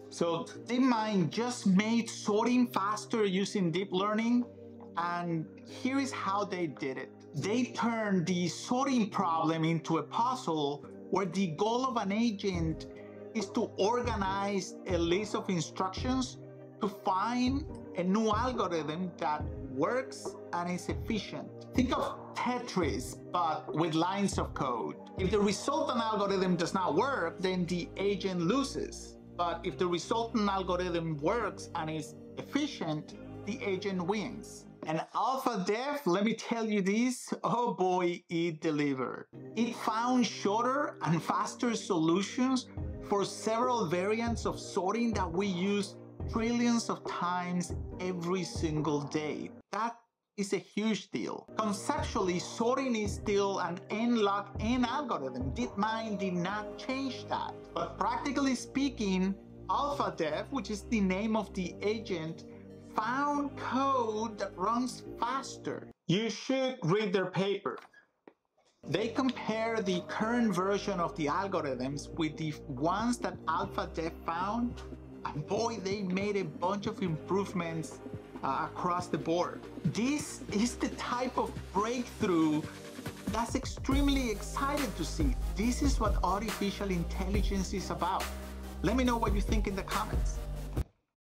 So DeepMind just made sorting faster using deep learning, and here is how they did it. They turned the sorting problem into a puzzle where the goal of an agent is to organize a list of instructions to find a new algorithm that works and is efficient. Think of Tetris, but with lines of code. If the resultant algorithm does not work, then the agent loses. But if the resultant algorithm works and is efficient, the agent wins. And AlphaDev, let me tell you this, oh boy, it delivered. It found shorter and faster solutions for several variants of sorting that we use trillions of times every single day. That is a huge deal. Conceptually, sorting is still an n-log n algorithm. DeepMind did not change that. But practically speaking, AlphaDev, which is the name of the agent, found code that runs faster. You should read their paper. They compare the current version of the algorithms with the ones that AlphaDev found, and boy, they made a bunch of improvements across the board. This is the type of breakthrough that's extremely exciting to see. This is what artificial intelligence is about. Let me know what you think in the comments.